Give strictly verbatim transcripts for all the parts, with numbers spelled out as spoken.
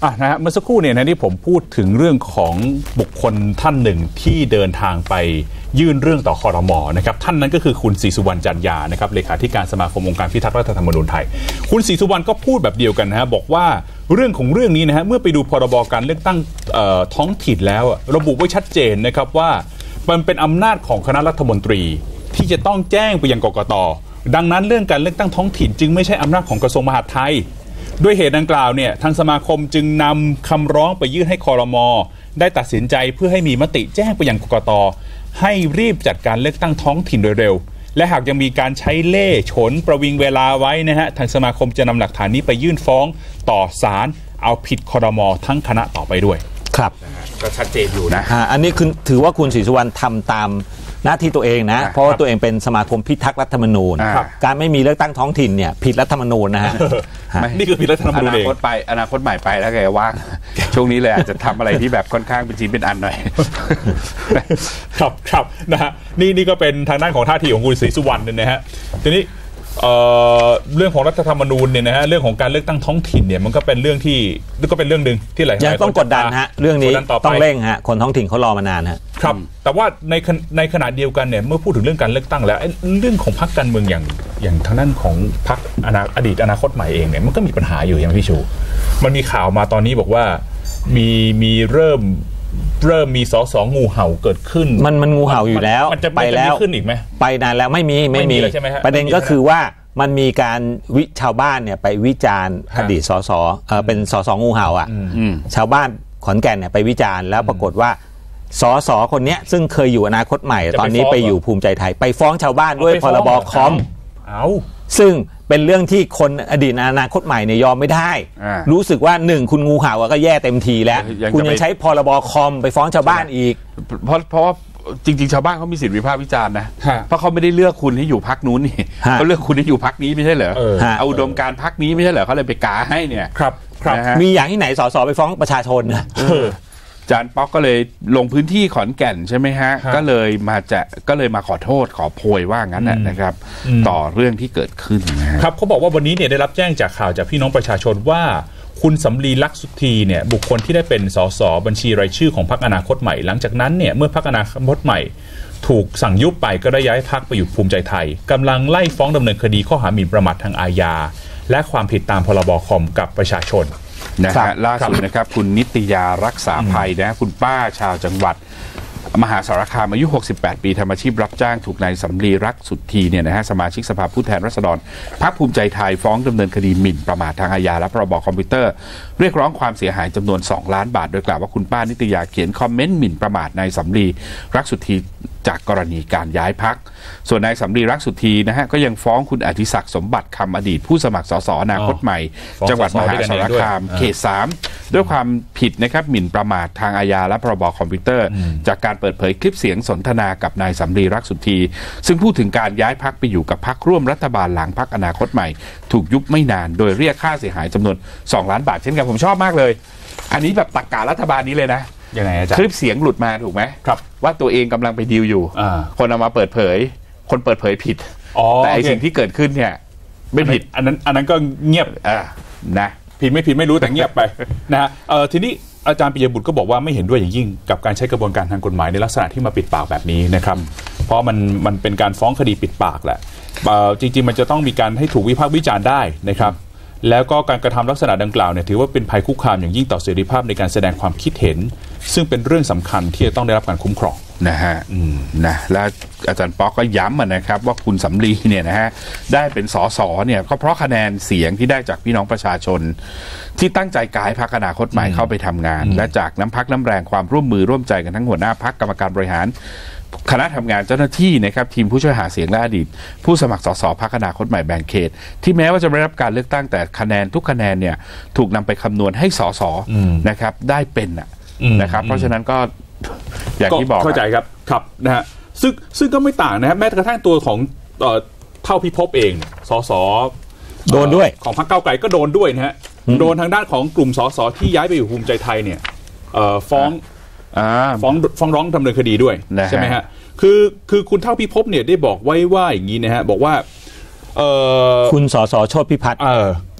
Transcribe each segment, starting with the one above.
อ่ะนะฮะเมื่อสักครู่เนี่ยนะที่ผมพูดถึงเรื่องของบุคคลท่านหนึ่งที่เดินทางไปยื่นเรื่องต่อครม.นะครับท่านนั้นก็คือคุณศรีสุวรรณจันยานะครับเลขาธิการสมาคมองค์การพิทักษ์รัฐธรรมนูญไทยคุณศรีสุวรรณก็พูดแบบเดียวกันนะฮะบอกว่าเรื่องของเรื่องนี้นะฮะเมื่อไปดูพรบการเลือกตั้งท้องถิ่นแล้วระบุไว้ชัดเจนนะครับว่ามันเป็นอำนาจของคณะรัฐมนตรีที่จะต้องแจ้งไปยังกกต.ดังนั้นเรื่องการเลือกตั้งท้องถิ่นจึงไม่ใช่อำนาจของกระทรวงมหาดไทยด้วยเหตุดังกล่าวเนี่ยทางสมาคมจึงนำคำร้องไปยื่นให้ครม.ได้ตัดสินใจเพื่อให้มีมติแจ้งไปยังกกต.ให้รีบจัดการเลือกตั้งท้องถิ่นโดยเร็วและหากยังมีการใช้เล่ห์ฉนประวิงเวลาไว้นะฮะทางสมาคมจะนำหลักฐานนี้ไปยื่นฟ้องต่อศาลเอาผิดครม.ทั้งคณะต่อไปด้วยครับก็ชัดเจนอยู่นะอันนี้คือถือว่าคุณศรีสุวรรณทำตามหน้าที่ตัวเองนะเพราะว่าตัวเองเป็นสมาคมพิทักษ์รัฐธรรมนูญการไม่มีเลือกตั้งท้องถิ่นเนี่ยผิดรัฐธรรมนูญนะฮะนี่คือผิดรัฐธรรมนูญเองอนาคตไปอนาคตใหม่ไปแล้วแกว่างช่วงนี้เลยอาจจะทำอะไรที่แบบค่อนข้างเป็นชิ้นเป็นอันหน่อยครับครับนะฮะนี่นี่ก็เป็นทางด้านของท่าทีของคุณศรีสุวรรณเนี่ยนะฮะทีนี้เอ่อเรื่องของรัฐธรรมนูญเนี่ยนะฮะเรื่องของการเลือกตั้งท้องถิ่นเนี่ยมันก็เป็นเรื่องที่ก็เป็นเรื่องนึงที่หลายยังต้องกดดันฮะเรื่องนี้ต้องเร่งฮะคนท้องถิ่นเขารอมานานฮะครับแต่ว่าในในขณะเดียวกันเนี่ยเมื่อพูดถึงเรื่องการเลือกตั้งแล้วเรื่องของพรรคการเมืองอย่างอย่างทางด้านของพรรคอดีตอนาคตใหม่เองเนี่ยมันก็มีปัญหาอยู่อย่างพี่ชูมันมีข่าวมาตอนนี้บอกว่ามีมีเริ่มเริ่มมีสสงูเห่าเกิดขึ้นมันมันงูเห่าอยู่แล้วไปแล้วขึ้นอีกไหมไปนานแล้วไม่มีไม่มีประเด็นก็คือว่ามันมีการวิชาวบ้านเนี่ยไปวิจารณ์อดีตสสเออเป็นสสงูเห่าอ่ะชาวบ้านขอนแก่นเนี่ยไปวิจารณ์แล้วปรากฏว่าสสคนนี้ซึ่งเคยอยู่อนาคตใหม่ตอนนี้ไปอยู่ภูมิใจไทยไปฟ้องชาวบ้านด้วยพรบคอมซึ่งเป็นเรื่องที่คนอดีตอนาคตใหม่เนี่ยยอมไม่ได้รู้สึกว่าหนึ่งคุณงูเห่าก็แย่เต็มทีแล้วคุณยังใช้พรบคอมไปฟ้องชาวบ้านอีกเพราะเพราะว่าจริงๆชาวบ้านเขามีสิทธิวิพากษ์วิจารณ์นะเพราะเขาไม่ได้เลือกคุณให้อยู่พรรคนู้นนี่เขาเลือกคุณให้อยู่พรรคนี้ไม่ใช่เหรอเอาอุดมการณ์พรรคนี้ไม่ใช่เหรอเขาเลยไปกาให้เนี่ยครับครับมีอย่างที่ไหนสสไปฟ้องประชาชนนะอาจารย์ป๊อกก็เลยลงพื้นที่ขอนแก่นใช่ไหมฮะก็เลยมาจะก็เลยมาขอโทษขอโพยว่างั้นนะครับต่อเรื่องที่เกิดขึ้นครับเขาบอกว่าวันนี้เนี่ยได้รับแจ้งจากข่าวจากพี่น้องประชาชนว่าคุณสำลีลักษณ์สุธีเนี่ยบุคคลที่ได้เป็นสสบัญชีรายชื่อของพรรคอนาคตใหม่หลังจากนั้นเนี่ยเมื่อพรรคอนาคตใหม่ถูกสั่งยุบไปก็ได้ย้ายพรรคไปอยู่ภูมิใจไทยกำลังไล่ฟ้องดำเนินคดีข้อหาหมิ่นประมาททางอาญาและความผิดตามพรบคอมกับประชาชนนะฮะล่าสุดนะครับคุณนิตยารักษาภัยนะคุณป้าชาวจังหวัดมหาสารคามอายุหกสิบแปดปีทำอาชีพรับจ้างถูกนายสำลีรักสุธีเนี่ยนะฮะสมาชิกสภาผู้แทนราษฎรพรรคภูมิใจไทยฟ้องดำเนินคดีหมิ่นประมาททางอาญาและพรบคอมพิวเตอร์เรียกร้องความเสียหายจำนวนสองล้านบาทโดยกล่าวว่าคุณป้านิตยาเขียนคอมเมนต์หมิ่นประมาทนายสำลีรักสุธีจากกรณีการย้ายพรรคส่วนนายสำลีรักสุธีนะฮะก็ยังฟ้องคุณอธิศักดิ์สมบัติคำอดีตผู้สมัครสสอนาคตใหม่จังหวัดมหาสารคามเขตสามด้วยความผิดนะครับหมิ่นประมาททางอาญาและพรบคอมพิวเตอร์จากการเปิดเผยคลิปเสียงสนทนากับนายสำลีรักสุธีซึ่งพูดถึงการย้ายพรรคไปอยู่กับพรรคร่วมรัฐบาลหลังพรรคอนาคตใหม่ถูกยุบไม่นานโดยเรียกค่าเสียหายจำนวนสองล้านบาทเช่นกันผมชอบมากเลยอันนี้แบบตรรกะรัฐบาลนี้เลยนะยังไงอาจารย์คลิปเสียงหลุดมาถูกไหมครับว่าตัวเองกำลังไปดีลอยู่คนเอามาเปิดเผยคนเปิดเผยผิดแต่ไอสิ่งที่เกิดขึ้นเนี่ยไม่ผิดอันนั้นอันนั้นก็เงียบนะผิดไม่ผิดไม่รู้แต่เงียบไปนะฮะทีนี้อาจารย์ปิยบุตรก็บอกว่าไม่เห็นด้วยอย่างยิ่งกับการใช้กระบวนการทางกฎหมายในลักษณะที่มาปิดปากแบบนี้นะครับเพราะมันมันเป็นการฟ้องคดีปิดปากแหละจริงๆมันจะต้องมีการให้ถูกวิพากษ์วิจารณ์ได้นะครับแล้วก็การกระทำลักษณะดังกล่าวเนี่ยถือว่าเป็นภัยคุกคามอย่างยิ่งต่อเสรีภาพในการแสดงความคิดเห็นซึ่งเป็นเรื่องสำคัญที่จะต้องได้รับการคุ้มครองนะฮะนะและอาจารย์ป๊อกก็ย้ำนะครับว่าคุณสำลีเนี่ยนะฮะได้เป็นสสเนี่ยก็เพราะคะแนนเสียงที่ได้จากพี่น้องประชาชนที่ตั้งใจกายพรรคอนาคตใหม่เข้าไปทำงานและจากน้ำพักน้ำแรงความร่วมมือร่วมใจกันทั้งหัวหน้าพรรคกรรมการบริหารคณะทำงานเจ้าหน้าที่นะครับทีมผู้ช่วยหาเสียงและอดีตผู้สมัครสสพรรคอนาคตใหม่แบ่งเขตที่แม้ว่าจะไม่ได้รับการเลือกตั้งแต่คะแนนทุกคะแนนเนี่ยถูกนำไปคำนวณให้สสนะครับได้เป็นนะครับเพราะฉะนั้นก็อย่างที่บอกเข้าใจครับครับนะฮะซึ่งซึ่งก็ไม่ต่างนะครับแม้กระทั่งตัวของเท่าพิภพเองสสโดนด้วยของพรรคก้าวไกลก็โดนด้วยนะฮะโดนทางด้านของกลุ่มสสที่ย้ายไปอยู่ภูมิใจไทยเนี่ยฟ้องฟ้องฟ้องร้องดำเนินคดีด้วยใช่ไหมฮะคือคือคุณเท่าพิภพเนี่ยได้บอกไว้ว่าอย่างนี้นะฮะบอกว่าคุณสสโชติพิพัฒน์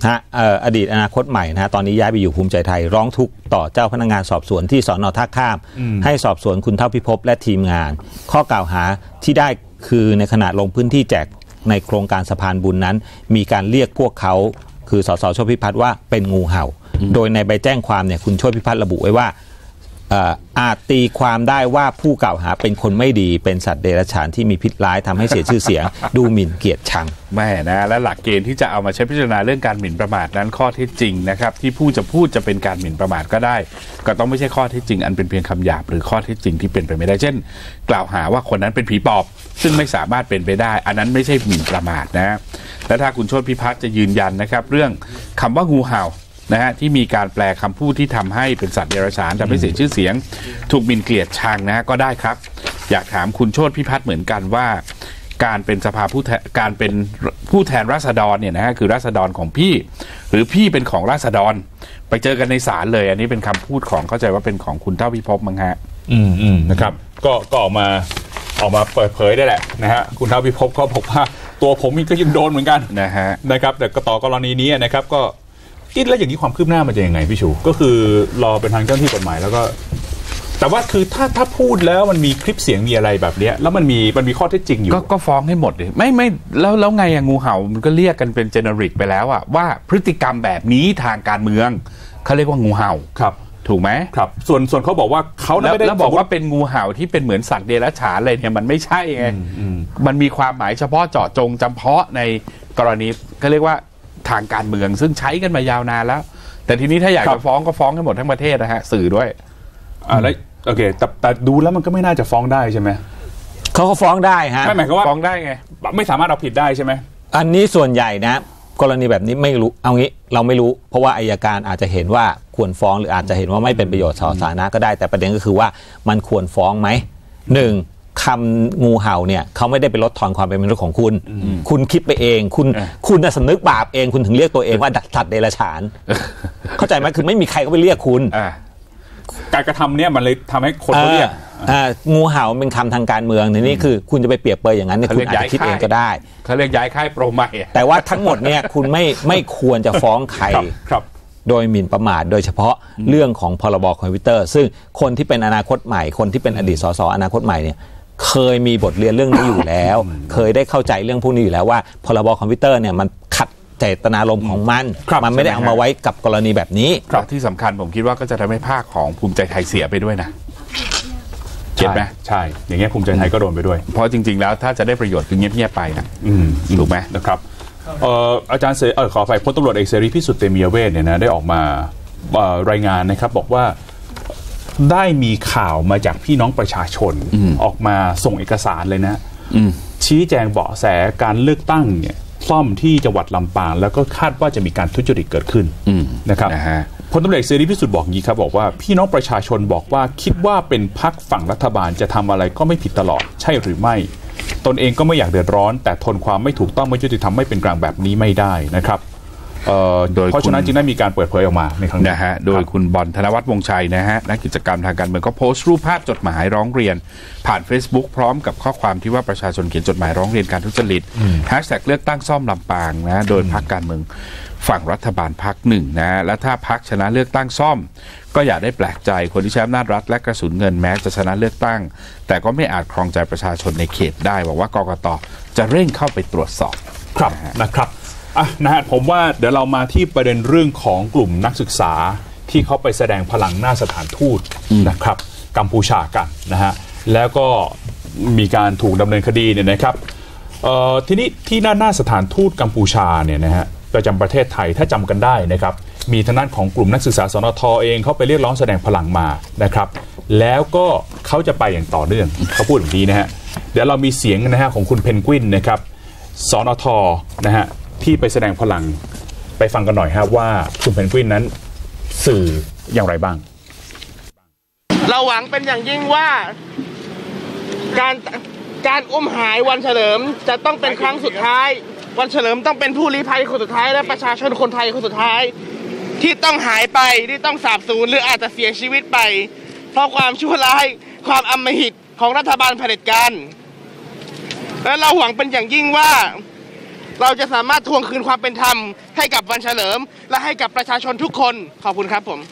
ฮะอดีตอนาคตใหม่นะฮะตอนนี้ย้ายไปอยู่ภูมิใจไทยร้องทุกข์ต่อเจ้าพนักงานสอบสวนที่สน.ท่าข้ามให้สอบสวนคุณเท่าพิภพและทีมงานข้อกล่าวหาที่ได้คือในขณะลงพื้นที่แจกในโครงการสะพานบุญนั้นมีการเรียกพวกเขาคือสสโชติพิพัฒน์ว่าเป็นงูเห่าโดยในใบแจ้งความเนี่ยคุณโชติพิพัฒน์ระบุไว้ว่าอาจตีความได้ว่าผู้กล่าวหาเป็นคนไม่ดีเป็นสัตว์เดรัจฉานที่มีพิษร้ายทำให้เสียชื่อเสียง ดูหมิ่นเกียรติชังแม่นะและหลักเกณฑ์ที่จะเอามาใช้พิจารณาเรื่องการหมิ่นประมาทนั้นข้อเท็จจริงนะครับที่ผู้จะพูดจะเป็นการหมิ่นประมาทก็ได้ก็ต้องไม่ใช่ข้อเท็จจริงอันเป็นเพียงคำหยาบหรือข้อเท็จจริงที่เป็นไปไม่ได้เช่นกล่าวหาว่าคนนั้นเป็นผีปอบซึ่งไม่สามารถเป็นไปได้อันนั้นไม่ใช่หมิ่นประมาทนะและถ้าคุณโชติพิพัฒน์จะยืนยันนะครับเรื่องคำว่างูเห่านะฮะที่มีการแปลคำพูดที่ทำให้เป็นสัตว์เดรัจฉานทำให้เสียชื่อเสียงถูกหมิ่นเกลียดชังนะฮะก็ได้ครับอยากถามคุณโชติพิพัฒน์เหมือนกันว่าการเป็นสภาผู้แทนการเป็นผู้แทนราษฎรเนี่ยนะฮะคือราษฎรของพี่หรือพี่เป็นของราษฎรไปเจอกันในศาลเลยอันนี้เป็นคำพูดของเข้าใจว่าเป็นของคุณเท่าพิภพมั้งฮะอืมอืมนะครับก็ก็ออกมาออกมาเปิดเผยได้แหละนะฮะคุณเท่าพิภพก็บอกว่าตัวผมก็ยังโดนเหมือนกันนะฮะนะครับแต่ก็ต่อกรณีนี้นะครับก็อีกแล้วอย่างนี้ความคืบหน้ามันจะยังไงพี่ชูก็คือรอเป็นทางเจ้าหน้าที่กฎหมายแล้วก็แต่ว่าคือถ้าถ้าพูดแล้วมันมีคลิปเสียงมีอะไรแบบนี้แล้วมันมีมันมีข้อเท็จจริงอยู่ก็ก็ฟ้องให้หมดเลยไม่ไม่แล้วแล้วไงอะงูเห่ามันก็เรียกกันเป็นเจเนริกไปแล้วอะว่าพฤติกรรมแบบนี้ทางการเมืองเขาเรียกว่างูเห่าครับถูกไหมครับส่วนส่วนเขาบอกว่าเขาไม่ได้แล้วบอกว่าเป็นงูเห่าที่เป็นเหมือนสัตว์เดรัจฉานอะไรเนี่ยมันไม่ใช่ไงมันมีความหมายเฉพาะเจาะจงจำเพาะในกรณีเขาเรียกว่าทางการเมืองซึ่งใช้กันมายาวนานแล้วแต่ทีนี้ถ้าอยากจะฟ้องก็ฟ้องให้หมดทั้งประเทศนะฮะสื่อด้วยอ่าแล้วโอเคแต่แต่ดูแล้วมันก็ไม่น่าจะฟ้องได้ใช่ไหมเขาก็ฟ้องได้ฮะไม่หมายความว่าฟ้องได้ไงไม่สามารถเอาผิดได้ใช่ไหมอันนี้ส่วนใหญ่นะกรณีแบบนี้ไม่รู้เอางี้เราไม่รู้เพราะว่าอัยการอาจจะเห็นว่าควรฟ้องหรืออาจจะเห็นว่าไม่เป็นประโยชน์ต่อสาธารณะก็ได้แต่ประเด็นก็คือว่ามันควรฟ้องไหมหนึ่งคำงูเห่าเนี่ยเขาไม่ได้ไปลดทอนความเป็นมนุษย์ของคุณคุณคิดไปเองคุณคุณสำนึกบาปเองคุณถึงเรียกตัวเองว่าสัตว์เดรัจฉานเข้าใจไหมคือไม่มีใครก็ไปเรียกคุณการกระทำเนี่ยมันเลยทำให้คนเขาเรียกงูเห่าเป็นคำทางการเมืองในนี้คือคุณจะไปเปรียบเปยอย่างนั้นคุณอาจจะคิดเองก็ได้เขาเรียกย้ายค่ายโปรใหม่แต่ว่าทั้งหมดเนี่ยคุณไม่ไม่ควรจะฟ้องใครโดยหมิ่นประมาทโดยเฉพาะเรื่องของพรบคอมพิวเตอร์ซึ่งคนที่เป็นอนาคตใหม่คนที่เป็นอดีตสสอนาคตใหม่เนี่ยเคยมีบทเรียนเรื่องนี้อยู่แล้วเคยได้เข้าใจเรื่องพวกนี้อยู่แล้วว่าพรบคอมพิวเตอร์เนี่ยมันขัดเจตนารมณ์ของมันมันไม่ได้เอามาไว้กับกรณีแบบนี้ที่สำคัญผมคิดว่าก็จะทำให้ภาคของภูมิใจไทยเสียไปด้วยนะเห็นไหมใช่อย่างเงี้ยภูมิใจไทยก็โดนไปด้วยเพราะจริงๆแล้วถ้าจะได้ประโยชน์คือเงียบๆไปนะถูกไหมนะครับเอ่ออาจารย์เสรีเออขอไปพลตำรวจเอกเสรีพิสุทธิ์เตมียเวทเนี่ยนะได้ออกมารายงานนะครับบอกว่าได้มีข่าวมาจากพี่น้องประชาชนออกมาส่งเอกสารเลยนะชี้แจงเบาะแสการเลือกตั้งเนี่ยซ่อมที่จังหวัดลำปางแล้วก็คาดว่าจะมีการทุจริตเกิดขึ้นนะครับพลตำรวจเอกเสรีพิสุทธิ์บอกงี้ครับบอกว่าพี่น้องประชาชนบอกว่าคิดว่าเป็นพรรคฝั่งรัฐบาลจะทำอะไรก็ไม่ผิดตลอดใช่หรือไม่ตนเองก็ไม่อยากเดือดร้อนแต่ทนความไม่ถูกต้องไม่ยุติธรรมไม่เป็นกลางแบบนี้ไม่ได้นะครับเพราะฉะนั้นจึงได้มีการเปิดเผยออกมาในครั้งนี้นะฮะโดยคุณบอลธนวัฒน์วงชัยนะฮะนักกิจกรรมทางการเมืองก็โพสต์รูปภาพจดหมายร้องเรียนผ่าน Facebook พร้อมกับข้อความที่ว่าประชาชนเขียนจดหมายร้องเรียนการทุจริตแฮชแท็กเลือกตั้งซ่อมลำปางนะโดยพรรคการเมืองฝั่งรัฐบาลพรรคหนึ่งนะและถ้าพรรคชนะเลือกตั้งซ่อมก็อย่าได้แปลกใจคนที่ใช้อำนาจรัฐและกระสุนเงินแม้จะชนะเลือกตั้งแต่ก็ไม่อาจครองใจประชาชนในเขตได้บอกว่ากกต.จะเร่งเข้าไปตรวจสอบครับนะครับอ่ะนะฮะผมว่าเดี๋ยวเรามาที่ประเด็นเรื่องของกลุ่มนักศึกษาที่เขาไปแสดงพลังหน้าสถานทูตนะครับกัมพูชากันนะฮะแล้วก็มีการถูกดำเนินคดีเนี่ยนะครับเอ่อทีนี้ที่หน้าหน้าสถานทูตกัมพูชาเนี่ยนะฮะประจำประเทศไทยถ้าจำกันได้นะครับมีทางด้านของกลุ่มนักศึกษาสนท.เองเขาไปเรียกร้องแสดงพลังมานะครับแล้วก็เขาจะไปอย่างต่อเนื่องเขาพูดแบบนี้นะฮะเดี๋ยวเรามีเสียงนะฮะของคุณเพนกวินนะครับสนท.นะฮะที่ไปแสดงพลังไปฟังกันหน่อยครับว่าคุณเพนกวินนั้นสื่ออย่างไรบ้างเราหวังเป็นอย่างยิ่งว่าการการอุ้มหายวันเฉลิมจะต้องเป็นครั้งสุดท้ายวันเฉลิมต้องเป็นผู้ลี้ภัยคนสุดท้ายและประชาชนคนไทยคนสุดท้ายที่ต้องหายไปที่ต้องสาบสูญหรืออาจจะเสียชีวิตไปเพราะความชั่วร้ายความอำมหิตของรัฐบาลเผด็จการและเราหวังเป็นอย่างยิ่งว่าเราจะสามารถทวงคืนความเป็นธรรมให้กับวันเฉลิมและให้กับประชาชนทุกคนขอบคุณครับผม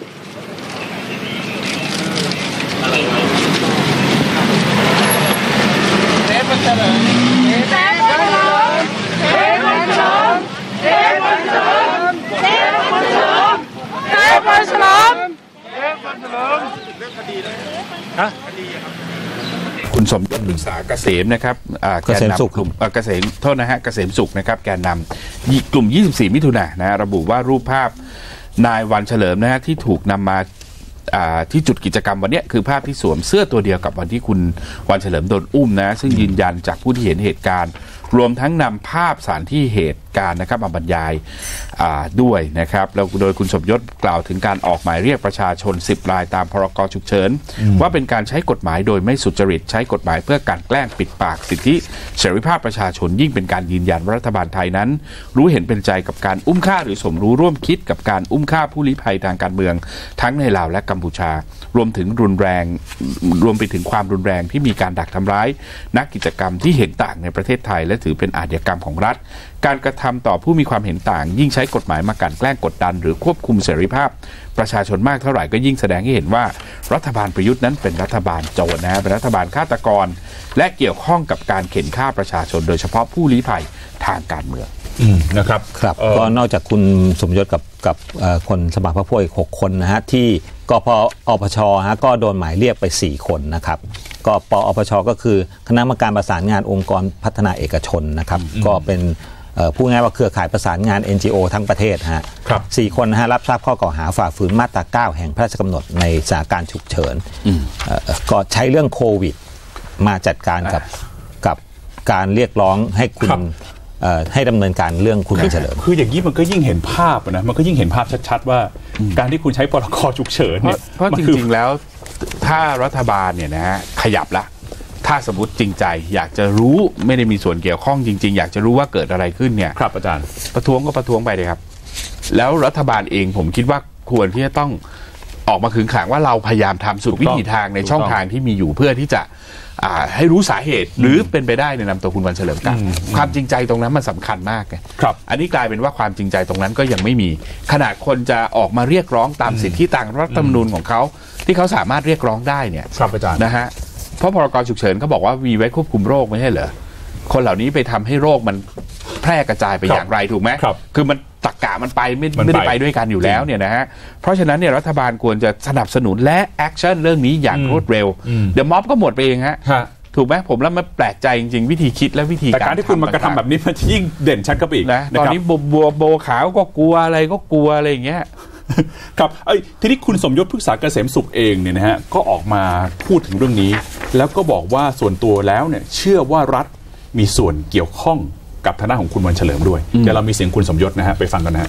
เซฟวันเฉลิมเซฟวันเฉลิมเซฟวันเฉลิมเซฟวันเฉลิมเซฟวันเฉลิมเซฟวันเฉลิมเซฟวันเฉลิมเรื่องคดีเลยฮะคดีครับคุณสมยศปรึกษาเกษมนะครับเกษมสุขกลุ่มเกษมโทษนะฮะเกษมสุขนะครับแกนนำกลุ่มยี่สิบสี่มิถุนายนนะระบุว่ารูปภาพนายวันเฉลิมนะฮะที่ถูกนำมาที่จุดกิจกรรมวันนี้คือภาพที่สวมเสื้อตัวเดียวกับวันที่คุณวันเฉลิมโดนอุ้มนะซึ่งยืนยันจากผู้ที่เห็นเหตุการณ์รวมทั้งนำภาพสถานที่เหตุการณ์นะครับมาบรรยายด้วยนะครับแล้วโดยคุณสมยศกล่าวถึงการออกหมายเรียกประชาชนสิบรายตามพรกฉุกเฉินว่าเป็นการใช้กฎหมายโดยไม่สุจริตใช้กฎหมายเพื่อการแกล้งปิดปากสิทธิเสรีภาพประชาชนยิ่งเป็นการยืนยันว่ารัฐบาลไทยนั้นรู้เห็นเป็นใจกับการอุ้มฆ่าหรือสมรู้ร่วมคิดกับการอุ้มฆ่าผู้ลี้ภัยทางการเมืองทั้งในลาวและกัมพูชารวมถึงรุนแรงรวมไปถึงความรุนแรงที่มีการดักทำร้ายนักกิจกรรมที่เห็นต่างในประเทศไทยและถือเป็นอาชญากรรมของรัฐการกระทำต่อผู้มีความเห็นต่างยิ่งใช้กฎหมายมากันแกล้งกดดันหรือควบคุมเสรีภาพประชาชนมากเท่าไหร่ก็ยิ่งแสดงให้เห็นว่ารัฐบาลประยุทธ์นั้นเป็นรัฐบาลโจรนะเป็นรัฐบาลฆาตกรและเกี่ยวข้องกับการเข็นฆ่าประชาชนโดยเฉพาะผู้ลี้ภัยทางการเมืองนะครับครับก็นอกจากคุณสมยศกับกับคนสมัครพรรคพวกอีกหกคนนะฮะที่กปอปชฮะก็โดนหมายเรียกไปสี่คนนะครับก็ปอปชก็คือคณะกรรมการประสานงานองค์กรพัฒนาเอกชนนะครับก็เป็นผู้ง่ายว่าเครือข่ายประสานงาน เอ็น จี โอ ทั้งประเทศฮะสี่คนนะฮะรับทราบข้อกล่าวหาฝ่าฝืนมาตราเก้าแห่งพระราชกำหนดในสถานการณ์ฉุกเฉินก็ใช้เรื่องโควิดมาจัดการกับกับการเรียกร้องให้คุณให้ดำเนินการเรื่องคุณวันเฉลิมคืออย่างนี้มันก็ยิ่งเห็นภาพนะมันก็ยิ่งเห็นภาพชัดๆว่าการที่คุณใช้พรกฉุกเฉินเนี่ยเพราะจริงๆแล้วถ้ารัฐบาลเนี่ยนะฮะขยับละถ้าสมมติจริงใจอยากจะรู้ไม่ได้มีส่วนเกี่ยวข้องจริงๆอยากจะรู้ว่าเกิดอะไรขึ้นเนี่ยครับอาจารย์ประท้วงก็ประท้วงไปเลยครับแล้วรัฐบาลเองผมคิดว่าควรที่จะต้องออกมาขึงขังว่าเราพยายามทำสุดวิธีทางในช่องทางที่มีอยู่เพื่อที่จะให้รู้สาเหตุหรือเป็นไปได้ในนำตัวคุณวันเฉลิมกลับความจริงใจตรงนั้นมันสำคัญมากไงครับอันนี้กลายเป็นว่าความจริงใจตรงนั้นก็ยังไม่มีขนาดคนจะออกมาเรียกร้องตามสิทธิตามรัฐธรรมนูญของเขาที่เขาสามารถเรียกร้องได้เนี่ยครับอาจารย์นะฮะเพราะพรกฉุกเฉินเขาบอกว่ามีไว้ควบคุมโรคไม่ใช่เหรอคนเหล่านี้ไปทำให้โรคมันแพร่กระจายไปอย่างไรถูกไหมครับคือมันตรรกะมันไปไม่ไม่ได้ไปด้วยกันอยู่แล้วเนี่ยนะฮะเพราะฉะนั้นเนี่ยรัฐบาลควรจะสนับสนุนและแอคชั่นเรื่องนี้อย่างรวดเร็วเดี๋ยวม็อบก็หมดไปเองฮะถูกไหมผมแล้วมันแปลกใจจริงๆวิธีคิดและวิธีการแต่การที่คุณมากระทำแบบนี้มันยิ่งเด่นชัดขึ้นไปอีกนะตอนนี้บัวโบขาวก็กลัวอะไรก็กลัวอะไรอย่างเงี้ยครับไอ้ทีนี้คุณสมยศพฤกษาเกษมสุขเองเนี่ยนะฮะก็ออกมาพูดถึงเรื่องนี้แล้วก็บอกว่าส่วนตัวแล้วเนี่ยเชื่อว่ารัฐมีส่วนเกี่ยวข้องกับทางด้านของคุณวันเฉลิมด้วยเดี๋ยวเรามีเสียงคุณสมยศนะฮะไปฟังกันนะฮะ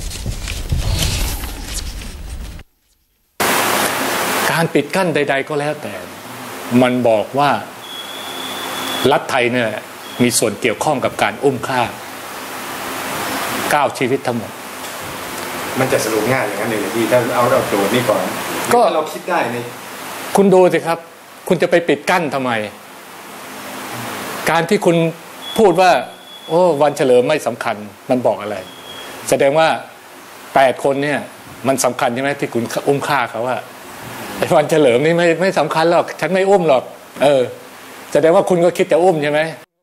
การปิดกั้นใดๆก็แล้วแต่มันบอกว่ารัฐไทยเนี่ยมีส่วนเกี่ยวข้องกับการอุ้มฆ่าเก้าชีวิตทั้งหมดมันจะสรุปง่ายอย่างนั้นเลยพี่ถ้าเอาเอาโจทย์นี่ก่อนก็เราคิดได้ในคุณดูสิครับคุณจะไปปิดกั้นทำไมการที่คุณพูดว่าโอ้วันเฉลิมไม่สำคัญมันบอกอะไรแสดงว่าแปดคนเนี่ยมันสำคัญใช่ไหมที่คุณอุ้มฆ่าเขาว่าไอ้วันเฉลิมนี่ไม่ไม่สำคัญหรอกฉันไม่อุ้มหรอกเออแสดงว่าคุณก็คิดจะอุ้มใช่ไหม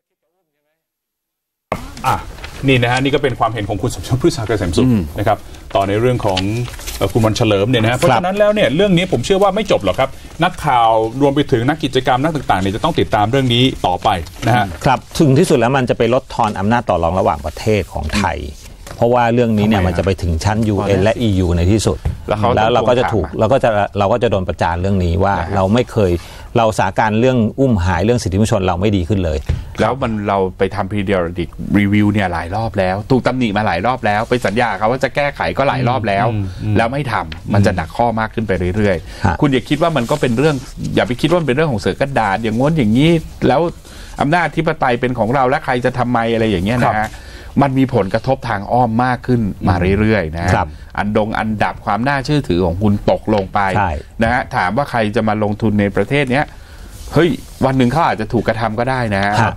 อ่ะนี่นะฮะนี่ก็เป็นความเห็นของคุณสมยศพฤกษาเกษมสุขนะครับต่อในเรื่องของคุณวันเฉลิมเนี่ยนะเพราะฉะนั้นแล้วเนี่ยเรื่องนี้ผมเชื่อว่าไม่จบหรอกครับนักข่าวรวมไปถึงนักกิจกรรมนักต่างๆเนี่ยจะต้องติดตามเรื่องนี้ต่อไปนะฮะครับถึงที่สุดแล้วมันจะไปลดทอนอำนาจต่อรองระหว่างประเทศของไทยเพราะว่าเรื่องนี้เนี่ยมันจะไปถึงชั้น ยู เอ็น และ อี ยู ในที่สุดแล้วเราก็จะถูกเราก็จะเราก็จะโดนประจานเรื่องนี้ว่าเราไม่เคยเราสาการเรื่องอุ้มหายเรื่องสิทธิมนุษยชนเราไม่ดีขึ้นเลยแล้วมันเราไปทำ periodic review เนี่ยหลายรอบแล้วถูกตำหนิมาหลายรอบแล้วไปสัญญาเขาว่าจะแก้ไขก็หลายรอบแล้วแล้วไม่ทำมันจะหนักข้อมากขึ้นไปเรื่อยๆคุณอย่าคิดว่ามันก็เป็นเรื่องอย่าไปคิดว่ามันเป็นเรื่องของเสือกระดาษอย่างง้นอย่างนี้แล้วอำนาจอธิปไตยเป็นของเราและใครจะทำไมอะไรอย่างเงี้ยนะฮะมันมีผลกระทบทางอ้อมมากขึ้นมาเรื่อยๆนะอันดงอันดับความน่าเชื่อถือของคุณตกลงไปนะฮะถามว่าใครจะมาลงทุนในประเทศเนี้ยเฮ้ยวันหนึ่งเขาอาจจะถูกกระทำก็ได้นะฮะ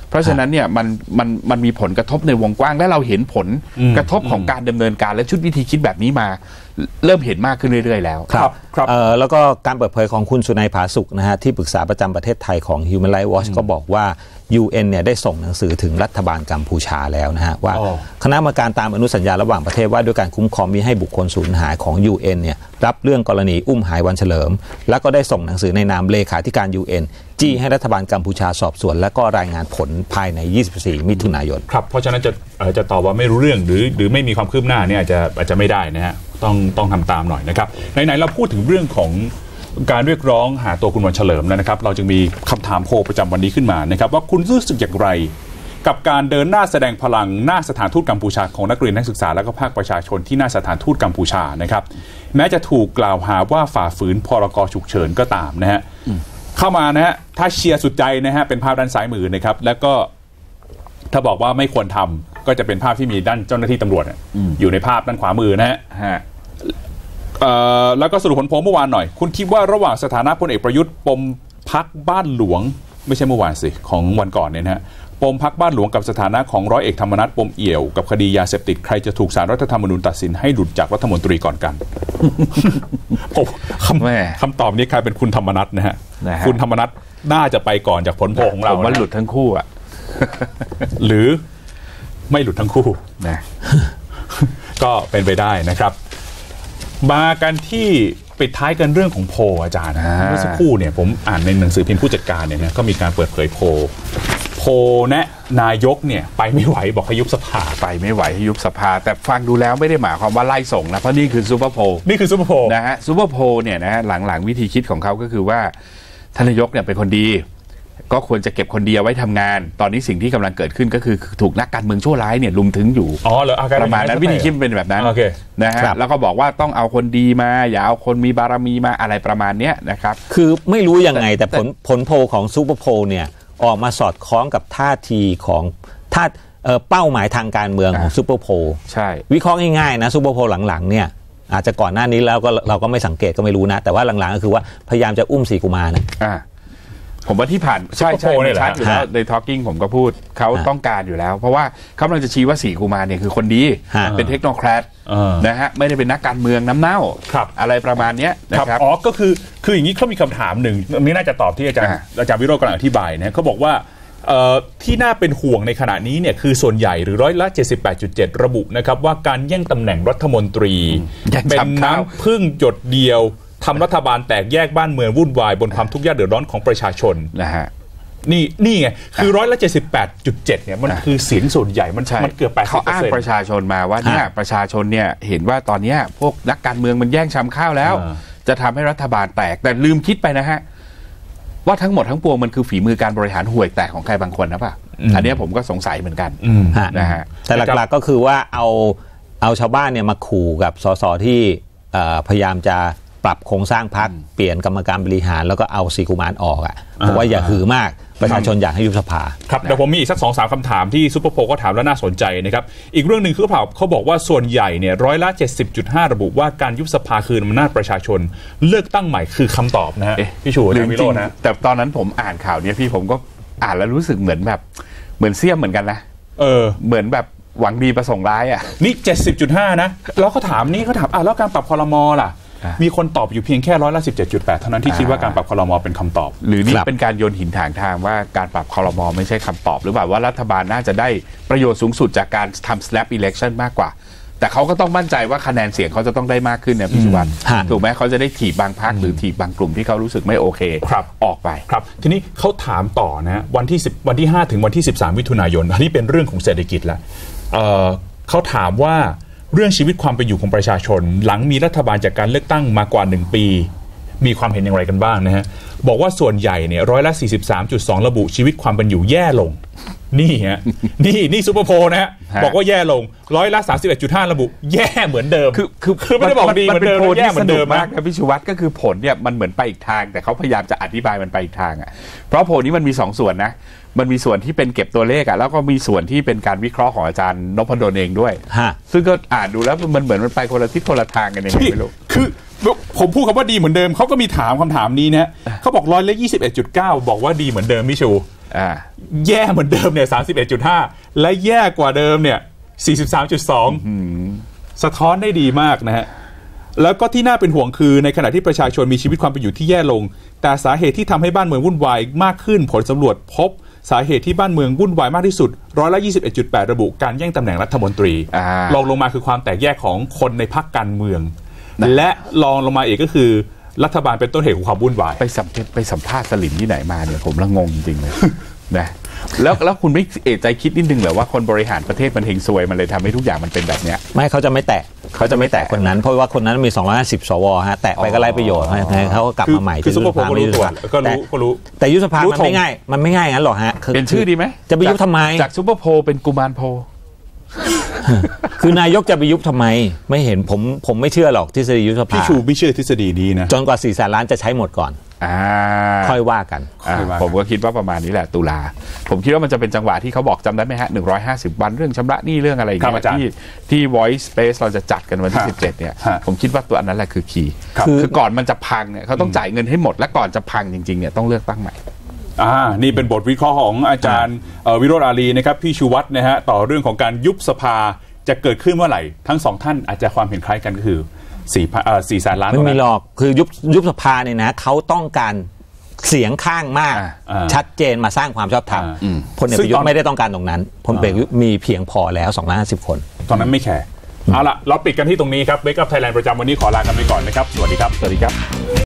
เพราะฉะนั้นเนี่ยมันมันมันมีผลกระทบในวงกว้างและเราเห็นผลกระทบของการดำเนินการและชุดวิธีคิดแบบนี้มาเริ่มเห็นมากขึ้นเรื่อยๆแล้วครับครับแล้วก็การเปิดเผยของคุณสุนัยผาสุกนะฮะที่ปรึกษาประจำประเทศไทยของ Human Rights Watch ก็บอกว่า ยู เอ็น เนี่ยได้ส่งหนังสือถึงรัฐบาลกัมพูชาแล้วนะฮะว่าคณะกรรมการตามอนุสัญญาระหว่างประเทศว่าด้วยการคุ้มครองมิให้บุคคลสูญหายของ ยู เอ็น เนี่ยรับเรื่องกรณีอุ้มหายวันเฉลิมแล้วก็ได้ส่งหนังสือในนามเลขาธิการ ยู เอ็น จี้ให้รัฐบาลกัมพูชาสอบสวนและก็รายงานผลภายในยี่สิบสี่มิถุนายนครับเพราะฉะนั้นจะจะตอบว่าไม่รู้เรื่องหรือหรือไม่มีความคืบหน้าเนี่ยอาจจะอาจจะไม่ได้นะฮะต้องต้องทำตามหน่อยนะครับไหนๆเราพูดถึงเรื่องของการเรียกร้องหาตัวคุณวันเฉลิมแล้วนะครับเราจึงมีคำถามโพลประจำวันนี้ขึ้นมานะครับว่าคุณรู้สึกอย่างไรกับการเดินหน้าแสดงพลังหน้าสถานทูตกัมพูชาของนักเรียนนักศึกษาและก็ภาคประชาชนที่หน้าสถานทูตกัมพูชานะครับแม้จะถูกกล่าวหาว่าฝ่าฝืนพรกฉุกเฉินก็ตามนะฮะเข้ามานะฮะถ้าเชียร์สุดใจนะฮะเป็นภาพด้านซ้ายมือนะครับแล้วก็ถ้าบอกว่าไม่ควรทำก็จะเป็นภาพที่มีด้านเจ้าหน้าที่ตำรวจอยู่ในภาพด้านขวามือนะฮะแล้วก็สรุปผลโพลเมื่อวานหน่อยคุณคิดว่าระหว่างสถานะพลเอกประยุทธ์ปมพักบ้านหลวงไม่ใช่เมื่อวานสิของวันก่อนเนี่ยนะฮะปมพักบ้านหลวงกับสถานะของร้อยเอกธรรมนัสปมเอี่ยวกับคดียาเสพติดใครจะถูกศาลรัฐธรรมนูญตัดสินให้หลุดจากรัฐมนตรีก่อนกันผมคำคำตอบนี้ใครเป็นคุณธรรมนัสนะฮะคุณธรรมนัสน่าจะไปก่อนจากผลโพลของเรามันหลุดทั้งคู่อ่ะหรือไม่หลุดทั้งคู่นะก็เป็นไปได้นะครับมากันที่ปิดท้ายกันเรื่องของโพลอาจารย์เมื่อสักครู่เนี่ยผมอ่านในหนังสือพิมพ์ผู้จัดการเนี่ยนะก็มีการเปิดเผยโพลโพลแนะนายกเนี่ยไปไม่ไหวบอกให้ยุบสภาไปไม่ไหวให้ยุบสภาแต่ฟังดูแล้วไม่ได้หมายความว่าไล่ส่งนะเพราะนี่คือซูเปอร์โพลนี่คือซูเปอร์โพลนะฮะซูเปอร์โพลเนี่ยนะหลังๆวิธีคิดของเขาก็คือว่าท่านนายกเนี่ยเป็นคนดีก็ควรจะเก็บคนเดียวไว้ทำงานตอนนี้สิ่งที่กำลังเกิดขึ้นก็คือถูกนักการเมืองชั่วร้ายเนี่ยลุมถึงอยู่อ๋อเหรอประมาณนั้นวิธีคิดเป็นแบบนั้นนะฮะแล้วก็บอกว่าต้องเอาคนดีมาอย่าเอาคนมีบารมีมาอะไรประมาณนี้นะครับคือไม่รู้ยังไงแต่ผลผลโพลของซูเปอร์โพลเนี่ยออกมาสอดคล้องกับท่าทีของท่าเป้าหมายทางการเมืองของซูเปอร์โพลใช่วิเคราะห์ง่ายๆนะซูเปอร์โพลหลังๆเนี่ยอาจจะก่อนหน้านี้แล้วก็เราก็ไม่สังเกตก็ไม่รู้นะแต่ว่าหลังๆก็คือว่าพยายามจะอุ้มสีกุมารนะผมว่าที่ผ่านใช่ใช่ชัดอยู่แล้วใน Talking ผมก็พูดเขาต้องการอยู่แล้วเพราะว่าเขากำลังจะชี้ว่าสีกุมารเนี่ยคือคนดีเป็นเทคโนแครดนะฮะไม่ได้เป็นนักการเมืองน้ำเน่าอะไรประมาณนี้นะครับอ๋อก็คือคืออย่างนี้เขามีคำถามหนึ่งอันนี้น่าจะตอบที่อาจารย์อาจารย์วิโรจน์กำลังอธิบายนะเขาบอกว่าที่น่าเป็นห่วงในขณะนี้เนี่ยคือส่วนใหญ่หรือร้อยละ เจ็ดสิบแปดจุดเจ็ด ระบุนะครับว่าการแย่งตำแหน่งรัฐมนตรีเป็นน้ำพึ่งหยดเดียวทำรัฐบาลแตกแยกบ้านเมืองวุ่นวายบนความทุกข์ยากเดือดร้อนของประชาชนนะฮะนี่นี่ไงคือร้อยละเจ็ดสิบแปดจุดเจ็ดเนี่ยมันคือเสียงส่วนใหญ่มันมันเกือบแปดสิบเปอร์เซ็นต์เขาอ้างประชาชนมาว่าเนี่ยประชาชนเนี่ยเห็นว่าตอนนี้พวกนักการเมืองมันแย่งชามข้าวแล้วจะทำให้รัฐบาลแตกแต่ลืมคิดไปนะฮะว่าทั้งหมดทั้งปวงมันคือฝีมือการบริหารห่วยแตกของใครบางคนนะป่ะอันนี้ผมก็สงสัยเหมือนกันนะฮะแต่หลักๆก็คือว่าเอาเอาชาวบ้านเนี่ยมาขู่กับสสที่พยายามจะปรับโครงสร้างพรรคเปลี่ยนกรรมการบริหารแล้วก็เอาสีกุมารออกอ่ะเพราะว่าอย่าหือมากประชาชนอยากให้ยุบสภาครับแต่ผมมีอีกสัก สองสาม คำถามที่ซุปเปอร์โพลก็ถามแล้วน่าสนใจนะครับอีกเรื่องหนึ่งคือเขาเขาบอกว่าส่วนใหญ่เนี่ยร้อยละ เจ็ดสิบจุดห้า ระบุว่าการยุบสภาคืนอำนาจประชาชนเลือกตั้งใหม่คือคำตอบนะฮะพี่ชูอาจารย์วิโรจน์นะแต่ตอนนั้นผมอ่านข่าวนี้พี่ผมก็อ่านแล้วรู้สึกเหมือนแบบเหมือนเสี่ยมเหมือนกันนะเออเหมือนแบบหวังดีประสงค์ร้ายอ่ะนี่ เจ็ดสิบจุดห้า นะแล้วเขาถามนี่เขาถามอ่ะแล้วการปรับครม.ล่ะมีคนตอบอยู่เพียงแค่ร้อยละ สิบเจ็ดจุดแปด เท่านั้นที่คิดว่าการปรับครม.เป็นคำตอบหรือนี่เป็นการโยนหินถางทางว่าการปรับครม.ไม่ใช่คำตอบหรือเปล่าว่ารัฐบาลน่าจะได้ประโยชน์สูงสุดจากการทำ slap election มากกว่าแต่เขาก็ต้องมั่นใจว่าคะแนนเสียงเขาจะต้องได้มากขึ้นเนี่ยพี่สุวรรณถูกไหมเขาจะได้ถีบบางพรรคหรือถีบบางกลุ่มที่เขารู้สึกไม่โอเคออกไปครับทีนี้เขาถามต่อนะวันที่สิบวันที่ห้าถึงวันที่สิบสามมิถุนายนอันนี้เป็นเรื่องของเศรษฐกิจแล้ว เอ่อ เขาถามว่าเรื่องชีวิตความเป็นอยู่ของประชาชนหลังมีรัฐบาลจากการเลือกตั้งมากว่าหนึ่งปีมีความเห็นอย่างไรกันบ้างนะฮะบอกว่าส่วนใหญ่เนี่ยร้อยละ สี่สิบสามจุดสอง ระบุชีวิตความเป็นอยู่แย่ลงนี่ฮะนี่นี่ซุปเปอร์โพลนะฮะบอกว่าแย่ลงร้อยละ สามสิบเอ็ดจุดห้า ระบุแย่เหมือนเดิมคือคือคือไม่ได้บอกดีเหมือนเดิมแย่เหมือนเดิมมากนะพี่ชูวัฒน์ก็คือผลเนี่ยมันเหมือนไปอีกทางแต่เขาพยายามจะอธิบายมันไปอีกทางอ่ะเพราะโพลนี้มันมีสองส่วนนะมันมีส่วนที่เป็นเก็บตัวเลขอ่ะแล้วก็มีส่วนที่เป็นการวิเคราะห์ของอาจารย์นพดลเองด้วยซึ่งก็อ่านดูแล้วมันเหมือนมันไปคนละทิศคนละทางกันเองไม่รู้คือผมพูดคำว่าดีเหมือนเดิมเขาก็มีถามคำถามนี้นะเขาบอกร้อยละยี่สิบเอ็ดจุดเก้าบอกว่าดีเหมือนเดิมพี่ชูแย่เหมือนเดิมเนี่ย สามสิบเอ็ดจุดห้า และแย่กว่าเดิมเนี่ย สี่สิบสามจุดสอง สะท้อนได้ดีมากนะฮะแล้วก็ที่น่าเป็นห่วงคือในขณะที่ประชาชนมีชีวิตความเป็นอยู่ที่แย่ลงแต่สาเหตุที่ทำให้บ้านเมืองวุ่นวายมากขึ้นผลสำรวจพบสาเหตุที่บ้านเมืองวุ่นวายมากที่สุดร้อยละ ยี่สิบเอ็ดจุดแปด ระบุการแย่งตำแหน่งรัฐมนตรีรองลงมาคือความแตกแยกของคนในพรรคการเมืองและรองลงมาอีกก็คือรัฐบาลเป็นต้นเหตุของความวุ่นวายไปสัมภาษณ์ไปสัมภาษณ์สลิมที่ไหนมาเนี่ยผมละงงจริงๆเลยนะแล้วแล้วคุณไม่เอะใจคิดนิดนึงเหรอว่าคนบริหารประเทศมันเฮงซวยมันเลยทำให้ทุกอย่างมันเป็นแบบเนี้ยไม่เขาจะไม่แตะเขาจะไม่แตะคนนั้นเพราะว่าคนนั้นมีสองร้อยห้าสิบสวฮะแตะไปก็ไร้ประโยชน์เขาก็กลับมาใหม่คือซุปเปอร์โพลก็รู้ตัวก็รู้ก็รู้แต่ยุบสภามันไม่ง่ายมันไม่ง่ายงั้นหรอกฮะเป็นชื่อดีไหมจะไปยุบทำไมจากซุปเปอร์โพลเป็นกุมารโพลคือนายกจะไปยุบทำไมไม่เห็นผมผมไม่เชื่อหรอกทฤษฎียุบสภาพี่ชูไม่เชื่อทฤษฎีนี้นะจนกว่าสี่แสนล้านจะใช้หมดก่อนค่อยว่ากันผมก็คิดว่าประมาณนี้แหละตุลาผมคิดว่ามันจะเป็นจังหวะที่เขาบอกจำได้ไหมฮะหนึ่งร้อยห้าสิบวันเรื่องชำระหนี้เรื่องอะไรอย่างเงี้ยที่ที่ Voice Space เราจะจัดกันวันที่สิบเจ็ดเนี่ยผมคิดว่าตัวนั้นแหละคือคีย์คือก่อนมันจะพังเนี่ยเขาต้องจ่ายเงินให้หมดและก่อนจะพังจริงๆเนี่ยต้องเลือกตั้งใหม่อ่านี่เป็นบทวิเคราะห์ของอาจารย์วิโรจน์อารีนะครับพี่ชูวัฒน์นะฮะต่อเรื่องของการยุบสภาจะเกิดขึ้นเมื่อไหร่ทั้งสองท่านอาจจะความเห็นคล้ายกันก็คือสี่เอ่อสี่แสนล้านไม่มีหรอกคือยุบยุบสภาเนี่ยนะเขาต้องการเสียงข้างมากชัดเจนมาสร้างความชอบธรรมพลเอกประยุทธ์ไม่ได้ต้องการตรงนั้นพลเอกประยุทธ์มีเพียงพอแล้วสองร้อยห้าสิบคนตอนนั้นไม่แคร์เอาล่ะเราปิดกันที่ตรงนี้ครับเบรกอัพไทยแลนด์ประจำวันนี้ขอลากันไปก่อนนะครับสวัสดีครับสวัสดีครับ